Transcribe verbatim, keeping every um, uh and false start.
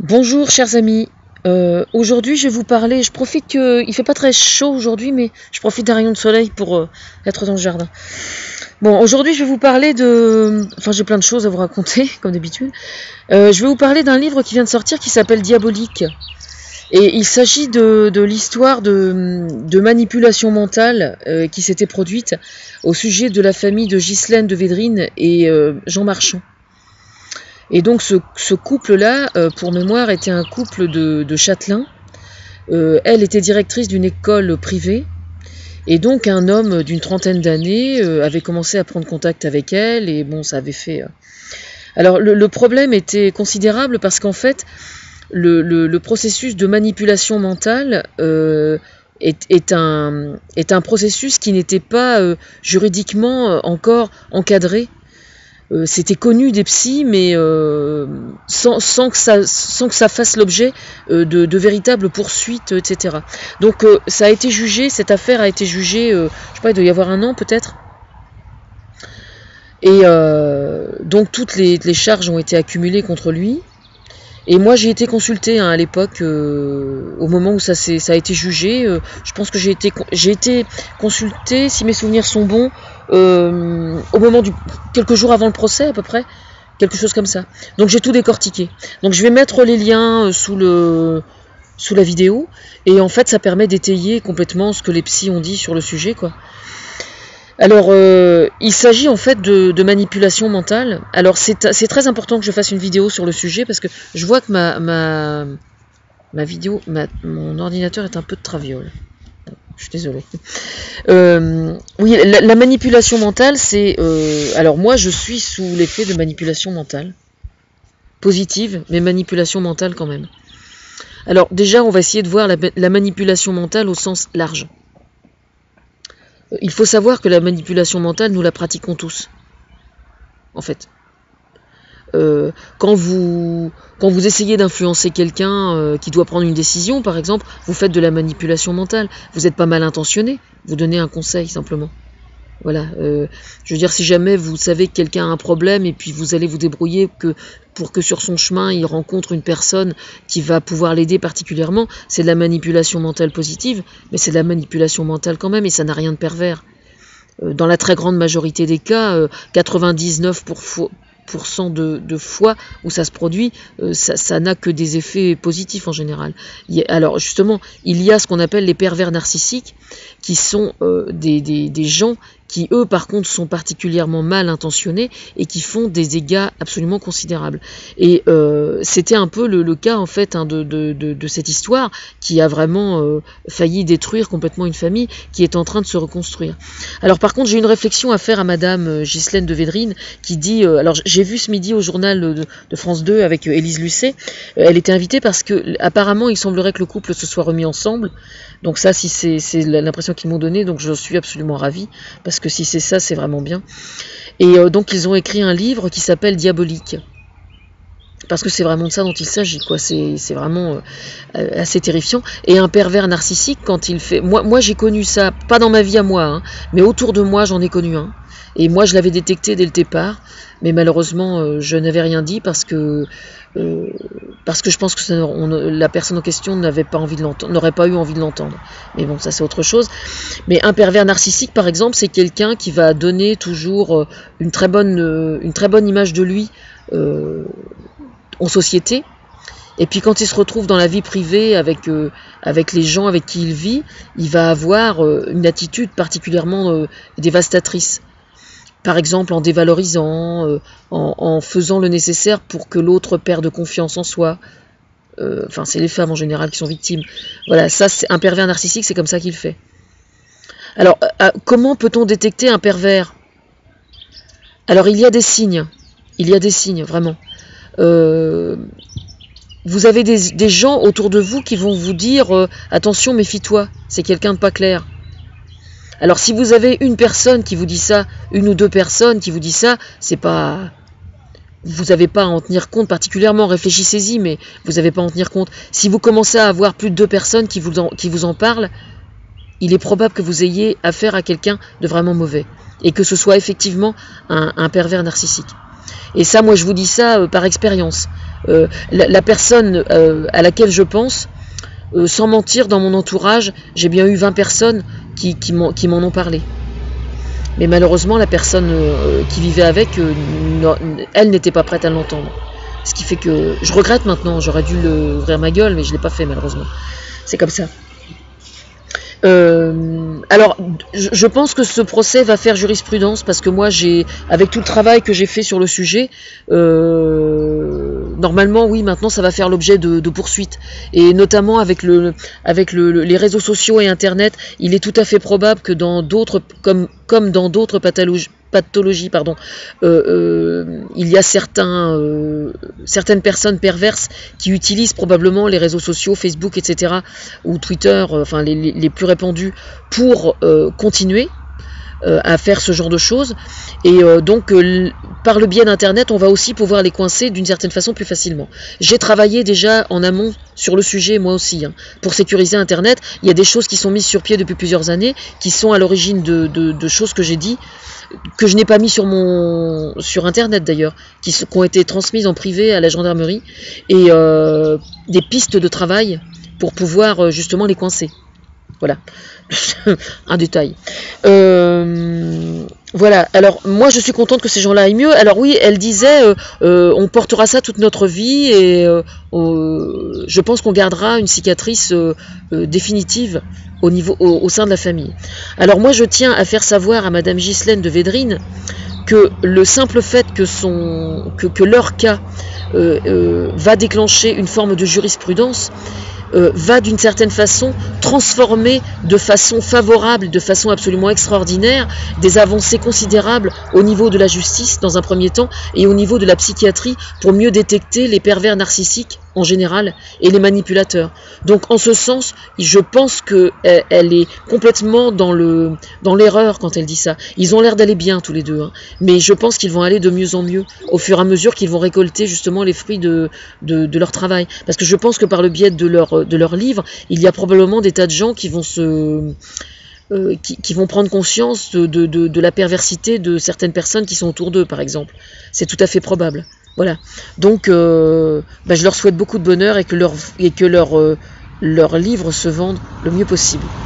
Bonjour chers amis, euh, aujourd'hui je vais vous parler, je profite que il fait pas très chaud aujourd'hui, mais je profite d'un rayon de soleil pour euh, être dans le jardin. Bon, aujourd'hui je vais vous parler de... Enfin j'ai plein de choses à vous raconter, comme d'habitude. Euh, je vais vous parler d'un livre qui vient de sortir qui s'appelle Diabolique. Et il s'agit de, de l'histoire de, de manipulation mentale euh, qui s'était produite au sujet de la famille de Ghislaine de Védrine et euh, Jean Marchand. Et donc ce, ce couple-là, euh, pour mémoire, était un couple de, de châtelains. Euh, elle était directrice d'une école privée. Et donc un homme d'une trentaine d'années euh, avait commencé à prendre contact avec elle. Et bon, ça avait fait... Euh... Alors le, le problème était considérable parce qu'en fait, le, le, le processus de manipulation mentale euh, est, est, un, est un processus qui n'était pas euh, juridiquement encore encadré. Euh, c'était connu des psys, mais euh, sans, sans, que ça, sans que ça fasse l'objet euh, de, de véritables poursuites, et cetera. Donc euh, ça a été jugé, cette affaire a été jugée, euh, je sais pas, il doit y avoir un an peut-être. Et euh, donc toutes les, les charges ont été accumulées contre lui. Et moi j'ai été consultée hein, à l'époque, euh, au moment où ça, ça a été jugé. Euh, je pense que j'ai été, j'ai été consultée, si mes souvenirs sont bons, euh, au moment du quelques jours avant le procès à peu près, quelque chose comme ça. Donc j'ai tout décortiqué. Donc je vais mettre les liens sous le sous la vidéo, et en fait ça permet d'étayer complètement ce que les psys ont dit sur le sujet, quoi. Alors, euh, il s'agit en fait de, de manipulation mentale. Alors, c'est, c'est très important que je fasse une vidéo sur le sujet parce que je vois que ma, ma, ma vidéo, ma, mon ordinateur est un peu de traviole. Je suis désolée. Euh, oui, la, la manipulation mentale, c'est... Euh, alors, moi, je suis sous l'effet de manipulation mentale. Positive, mais manipulation mentale quand même. Alors, déjà, on va essayer de voir la, la manipulation mentale au sens large. Il faut savoir que la manipulation mentale, nous la pratiquons tous, en fait. Euh, quand, vous, quand vous essayez d'influencer quelqu'un euh, qui doit prendre une décision, par exemple, vous faites de la manipulation mentale. Vous n'êtes pas mal intentionné, vous donnez un conseil, simplement. Voilà. Euh, je veux dire, si jamais vous savez que quelqu'un a un problème et puis vous allez vous débrouiller que, pour que sur son chemin, il rencontre une personne qui va pouvoir l'aider particulièrement, c'est de la manipulation mentale positive, mais c'est de la manipulation mentale quand même, et ça n'a rien de pervers. Euh, dans la très grande majorité des cas, euh, quatre-vingt-dix-neuf pour cent pour cent de, de fois où ça se produit, euh, ça, ça n'a que des effets positifs en général. Il y a, alors justement, il y a ce qu'on appelle les pervers narcissiques, qui sont euh, des, des, des gens qui, eux, par contre, sont particulièrement mal intentionnés et qui font des dégâts absolument considérables. Et euh, c'était un peu le, le cas, en fait, hein, de, de, de, de cette histoire qui a vraiment euh, failli détruire complètement une famille qui est en train de se reconstruire. Alors, par contre, j'ai une réflexion à faire à Madame Ghislaine de Védrine qui dit... Euh, alors, j'ai vu ce midi au journal de, de France deux avec Élise Lucet, euh, elle était invitée parce que, apparemment, il semblerait que le couple se soit remis ensemble. Donc ça, si c'est, c'est l'impression qu'ils m'ont donnée, donc je suis absolument ravie, parce que si c'est ça, c'est vraiment bien. Et euh, donc ils ont écrit un livre qui s'appelle Diabolique, parce que c'est vraiment de ça dont il s'agit, quoi. C'est, c'est vraiment euh, assez terrifiant. Et un pervers narcissique, quand il fait... Moi, moi j'ai connu ça, pas dans ma vie à moi, hein, mais autour de moi, j'en ai connu un. Et moi, je l'avais détecté dès le départ, mais malheureusement, euh, je n'avais rien dit parce que... Euh, parce que je pense que ça, on, la personne en question n'avait pas envie de l'entendre, n'aurait pas eu envie de l'entendre. Mais bon, ça c'est autre chose. Mais un pervers narcissique, par exemple, c'est quelqu'un qui va donner toujours une très bonne, une très bonne image de lui euh, en société. Et puis quand il se retrouve dans la vie privée avec, euh, avec les gens avec qui il vit, il va avoir euh, une attitude particulièrement euh, dévastatrice. Par exemple, en dévalorisant, euh, en, en faisant le nécessaire pour que l'autre perde confiance en soi. Euh, enfin, c'est les femmes en général qui sont victimes. Voilà, ça, c'est un pervers narcissique, c'est comme ça qu'il fait. Alors, euh, comment peut-on détecter un pervers? Alors, il y a des signes. Il y a des signes, vraiment. Euh, vous avez des, des gens autour de vous qui vont vous dire euh, « Attention, méfie-toi, c'est quelqu'un de pas clair ». Alors si vous avez une personne qui vous dit ça, une ou deux personnes qui vous disent ça, c'est pas... Vous n'avez pas à en tenir compte particulièrement, réfléchissez-y, mais vous n'avez pas à en tenir compte. Si vous commencez à avoir plus de deux personnes qui vous en, qui vous en parlent, il est probable que vous ayez affaire à quelqu'un de vraiment mauvais. Et que ce soit effectivement un, un pervers narcissique. Et ça, moi je vous dis ça euh, par expérience. euh, la, la personne euh, à laquelle je pense, euh, sans mentir, dans mon entourage, j'ai bien eu vingt personnes qui, qui m'en qui m'en ont parlé. Mais malheureusement, la personne euh, qui vivait avec, euh, elle n'était pas prête à l'entendre. Ce qui fait que je regrette maintenant, j'aurais dû le, ouvrir ma gueule, mais je ne l'ai pas fait malheureusement. C'est comme ça. Euh, alors, je pense que ce procès va faire jurisprudence parce que moi, j'ai, avec tout le travail que j'ai fait sur le sujet, euh, normalement, oui, maintenant, ça va faire l'objet de, de poursuites. Et notamment avec, le, avec le, les réseaux sociaux et Internet, il est tout à fait probable que dans d'autres, comme, comme dans d'autres pathologies, pathologie, pardon, euh, euh, il y a certains, euh, certaines personnes perverses qui utilisent probablement les réseaux sociaux, Facebook, et cetera, ou Twitter, euh, enfin les, les plus répandus, pour euh, continuer euh, à faire ce genre de choses. Et euh, donc, euh, par le biais d'Internet, on va aussi pouvoir les coincer d'une certaine façon plus facilement. J'ai travaillé déjà en amont sur le sujet, moi aussi, hein, pour sécuriser Internet. Il y a des choses qui sont mises sur pied depuis plusieurs années, qui sont à l'origine de, de, de choses que j'ai dit, que je n'ai pas mis sur mon sur internet d'ailleurs, qui, qui ont été transmises en privé à la gendarmerie, et euh, des pistes de travail pour pouvoir justement les coincer. Voilà, un détail. Euh, voilà, alors moi je suis contente que ces gens-là aillent mieux. Alors oui, elle disait, euh, euh, on portera ça toute notre vie, et euh, euh, je pense qu'on gardera une cicatrice euh, euh, définitive au, niveau, au, au sein de la famille. Alors moi je tiens à faire savoir à Madame Ghislaine de Védrine que le simple fait que, son, que, que leur cas euh, euh, va déclencher une forme de jurisprudence, Euh, va d'une certaine façon transformer de façon favorable, de façon absolument extraordinaire, des avancées considérables au niveau de la justice dans un premier temps, et au niveau de la psychiatrie pour mieux détecter les pervers narcissiques en général et les manipulateurs. Donc en ce sens, je pense qu'elle elle est complètement dans le dans l'erreur quand elle dit ça. Ils ont l'air d'aller bien tous les deux, hein, mais je pense qu'ils vont aller de mieux en mieux au fur et à mesure qu'ils vont récolter justement les fruits de, de, de leur travail. Parce que je pense que par le biais de leur de leurs livres, il y a probablement des tas de gens qui vont se euh, qui, qui vont prendre conscience de, de, de, de la perversité de certaines personnes qui sont autour d'eux, par exemple. C'est tout à fait probable. Voilà. Donc, euh, bah, je leur souhaite beaucoup de bonheur, et que leur et que leur euh, leurs livres se vendent le mieux possible.